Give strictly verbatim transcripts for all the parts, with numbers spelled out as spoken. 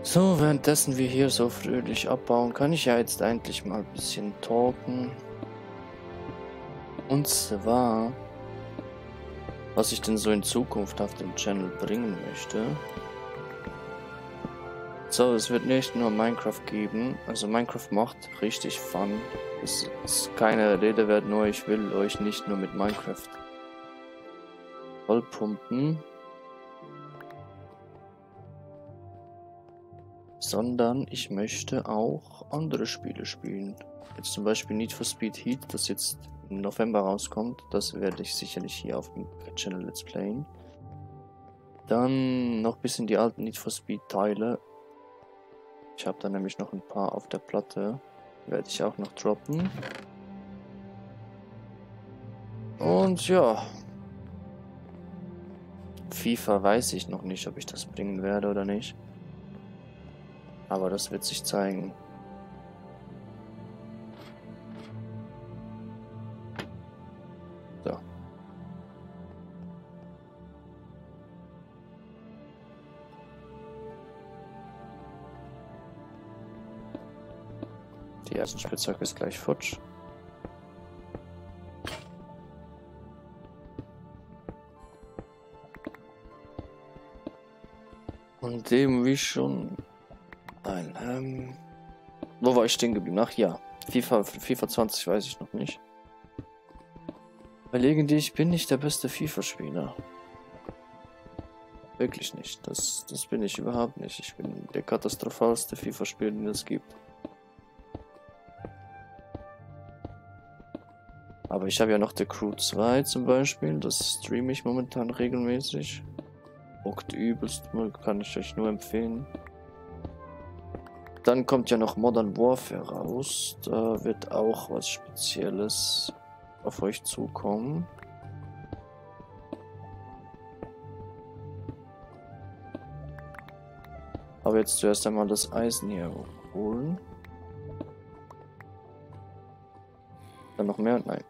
So, währenddessen wir hier so fröhlich abbauen, kann ich ja jetzt endlich mal ein bisschen talken. Und zwar, was ich denn so in Zukunft auf dem Channel bringen möchte. So, es wird nicht nur Minecraft geben. Also Minecraft macht richtig Fun. Es ist keine Rede wert, nur ich will euch nicht nur mit Minecraft vollpumpen, sondern ich möchte auch andere Spiele spielen. Jetzt zum Beispiel Need for Speed Heat, das jetzt im November rauskommt. Das werde ich sicherlich hier auf dem Channel Let's Playen. Dann noch ein bisschen die alten Need for Speed Teile. Ich habe da nämlich noch ein paar auf der Platte. Werde ich auch noch droppen. Und ja. FIFA weiß ich noch nicht, ob ich das bringen werde oder nicht. Aber das wird sich zeigen. So. Die erste Spitzhacke ist gleich futsch. Und dem wie schon... Nein, ähm... Wo war ich stehen geblieben? Ach ja, FIFA, FIFA zwanzig weiß ich noch nicht. Überlegen die, ich bin nicht der beste FIFA-Spieler. Wirklich nicht. Das, das bin ich überhaupt nicht. Ich bin der katastrophalste FIFA-Spieler, den es gibt. Aber ich habe ja noch The Crew zwei zum Beispiel. Das streame ich momentan regelmäßig. Bockt übelst, kann ich euch nur empfehlen. Dann kommt ja noch Modern Warfare raus. Da wird auch was Spezielles auf euch zukommen. Aber jetzt zuerst einmal das Eisen hier holen. Dann noch mehr? Nein.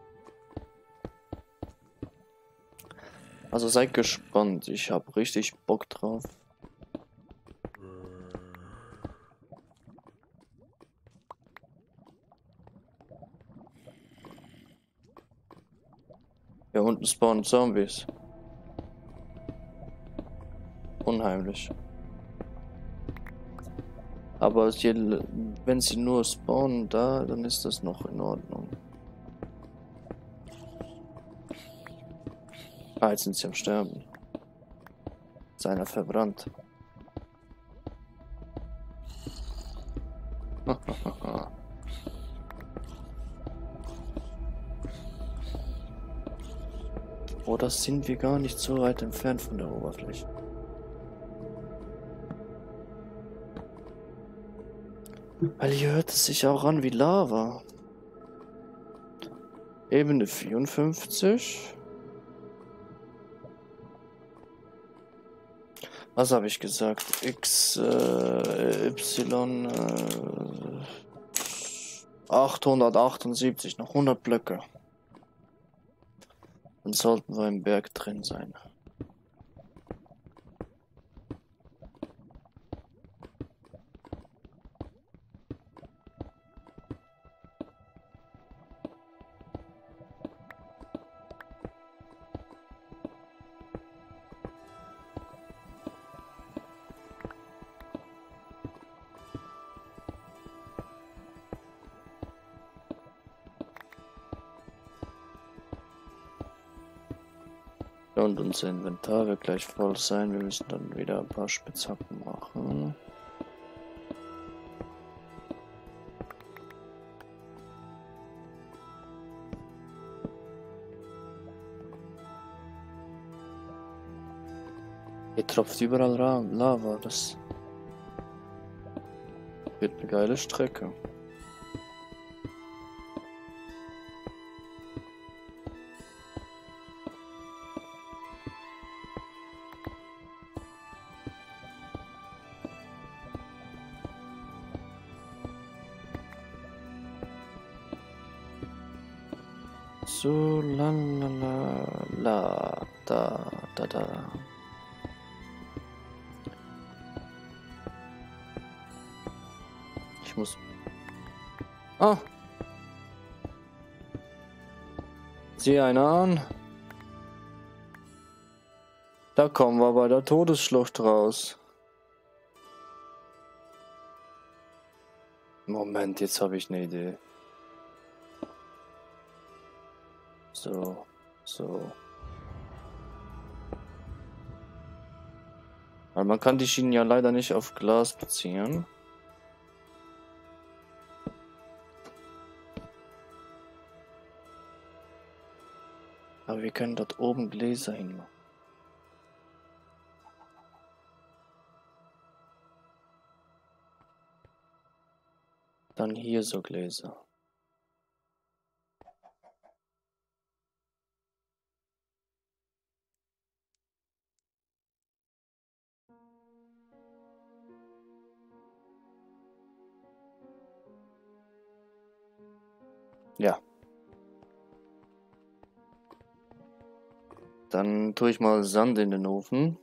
Also seid gespannt. Ich habe richtig Bock drauf. Hier unten spawnen Zombies. Unheimlich. Aber hier, wenn sie nur spawnen da, dann ist das noch in Ordnung. Ah, jetzt sind sie am Sterben. Ist einer verbrannt. Oder sind wir gar nicht so weit entfernt von der Oberfläche? Weil hier hört es sich auch an wie Lava. Ebene vierundfünfzig. Was habe ich gesagt? X, äh, Y, äh, achthundertachtundsiebzig, noch hundert Blöcke. Dann sollten wir im Berg drin sein. Und unser Inventar wird gleich voll sein. Wir müssen dann wieder ein paar Spitzhacken machen. Hier tropft überall Lava. Das wird eine geile Strecke. So, la la la la, da, da, da. Ich muss... Ah! Sieh einer an. Da kommen wir bei der Todesschlucht raus. Moment, jetzt habe ich eine Idee. So, so. Weil man kann die Schienen ja leider nicht auf Glas platzieren. Aber wir können dort oben Gläser hinmachen. Dann hier so Gläser. Ja. Dann tue ich mal Sand in den Ofen.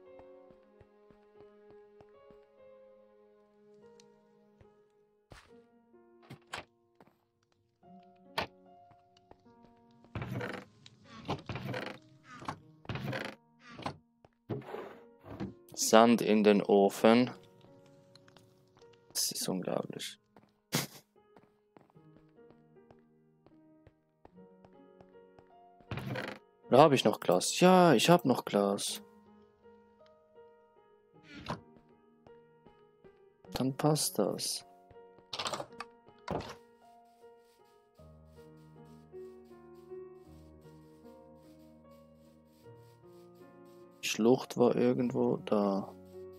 Sand in den Ofen. Das ist unglaublich. Oder habe ich noch Glas? Ja, ich habe noch Glas. Dann passt das. Die Schlucht war irgendwo da.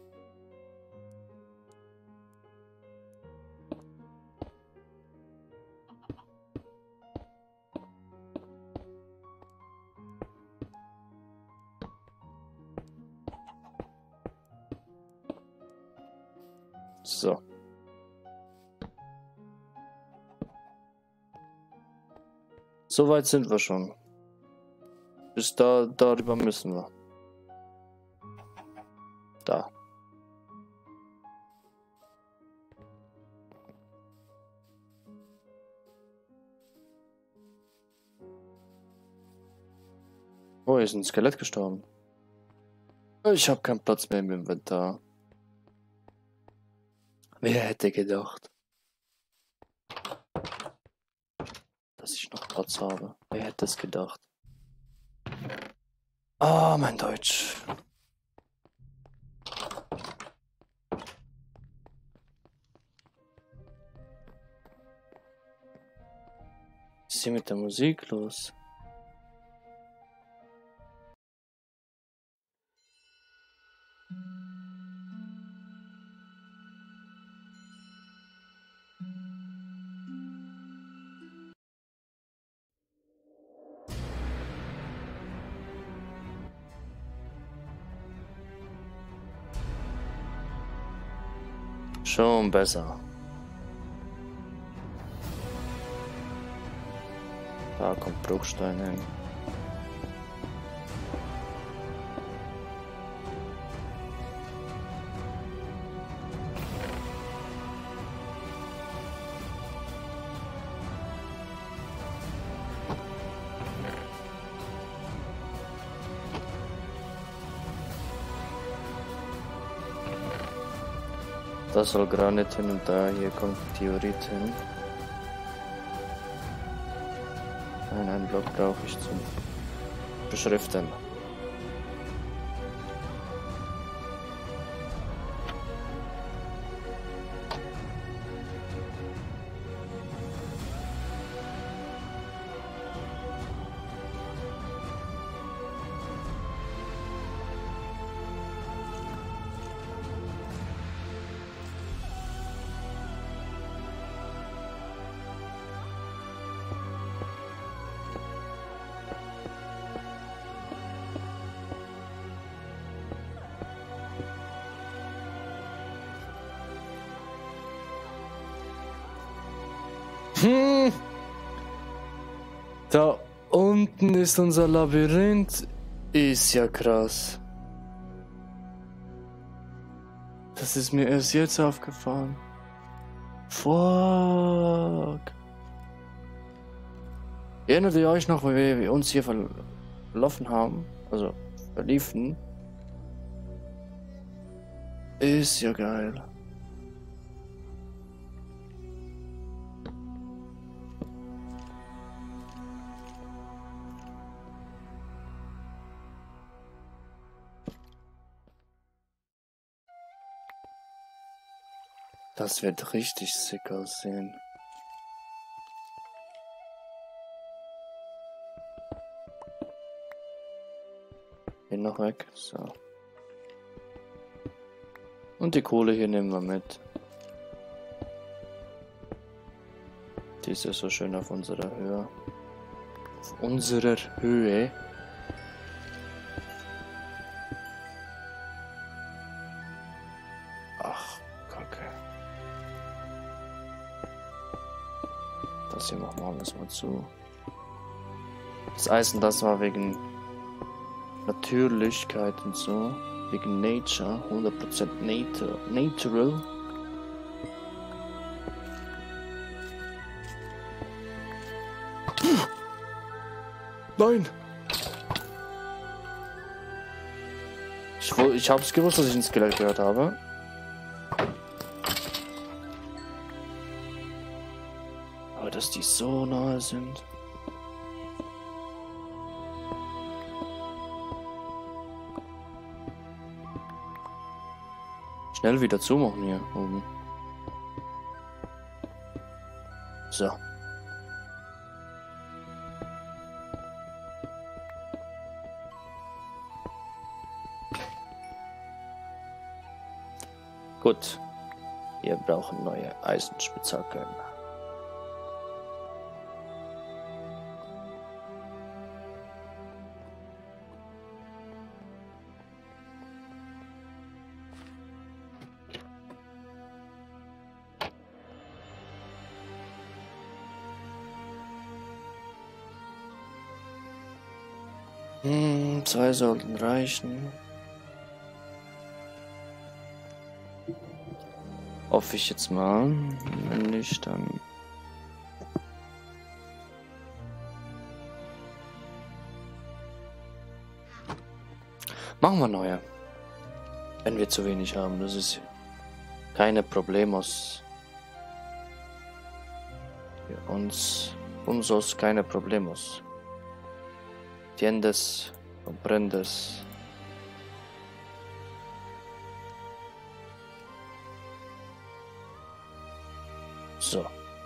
So. So weit sind wir schon. Bis da, darüber müssen wir. Da. Oh, hier ist ein Skelett gestorben. Ich habe keinen Platz mehr im Inventar. Wer hätte gedacht, dass ich noch Platz habe? Wer hätte es gedacht? Ah, mein Deutsch. Was ist hier mit der Musik los? Schon besser. Da kommt Bruchstein hin. Da soll Granit hin und da, hier kommt Diorit hin. Nein, einen Block brauche ich zum Beschriften. Hm. Da unten ist unser Labyrinth. Ist ja krass. Das ist mir erst jetzt aufgefallen. Fuck. Erinnert ihr euch noch, wie wir uns hier verlaufen haben? Also, verliefen? Ist ja geil. Das wird richtig sick aussehen. Den noch weg. So. Und die Kohle hier nehmen wir mit. Die ist ja so schön auf unserer Höhe. Auf unserer Höhe. Ach, Kacke. Das hier machen wir alles mal zu. Das Eisen, das war wegen Natürlichkeit und so. Wegen Nature. hundert Prozent Nature. Natural. Nein! Ich, ich hab's gewusst, dass ich ein Skelett gehört habe. Aber dass die so nahe sind. Schnell wieder zumachen hier oben. So. Gut. Wir brauchen neue Eisenspitzhacken. Hm, zwei sollten reichen. Hoffe ich jetzt mal. Wenn nicht, dann... Machen wir neue. Wenn wir zu wenig haben, das ist keine Problemos. Für uns, unsos keine Problemos. Tiendes, comprendes. So.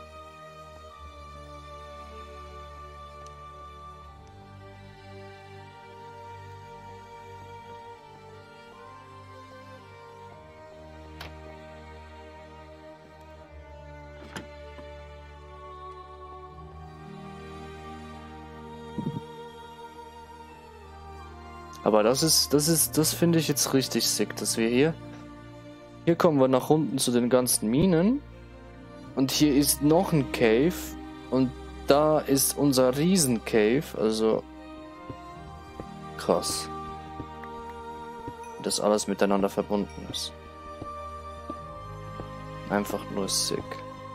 Aber das ist, das ist, das finde ich jetzt richtig sick, dass wir hier, hier kommen wir nach unten zu den ganzen Minen und hier ist noch ein Cave und da ist unser Riesen-Cave, also krass, dass alles miteinander verbunden ist. Einfach nur sick.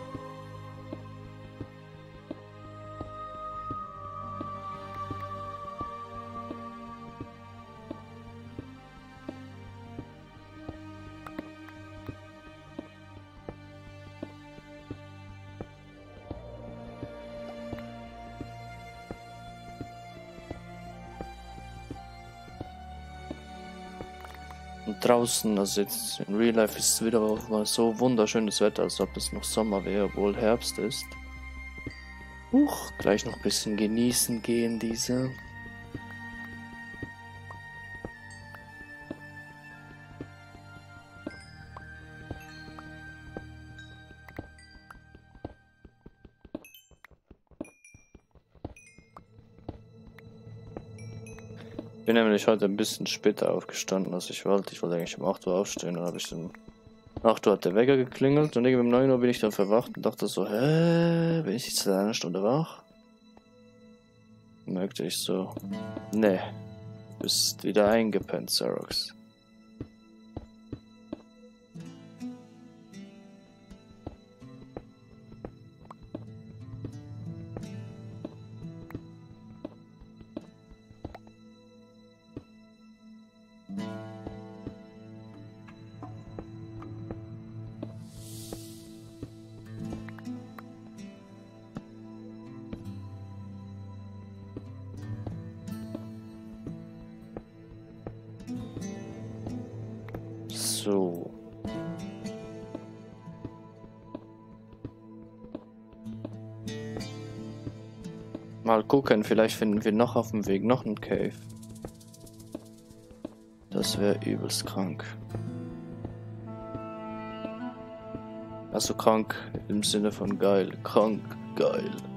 Und draußen, also jetzt in Real Life ist es wieder mal so wunderschönes Wetter, als ob es noch Sommer wäre, obwohl Herbst ist. Huch, gleich noch ein bisschen genießen gehen, diese. Ich bin nämlich heute ein bisschen später aufgestanden, als ich wollte. Ich wollte eigentlich um acht Uhr aufstehen, dann habe ich dann... acht Uhr hat der Wecker geklingelt und irgendwie um neun Uhr bin ich dann verwacht und dachte so, hä, bin ich jetzt seit einer Stunde wach? Merkte ich so, ne, bist wieder eingepennt, Xerox. So. Mal gucken, vielleicht finden wir noch auf dem Weg noch einen Cave. Das wäre übelst krank. Also krank im Sinne von geil. Krank, geil.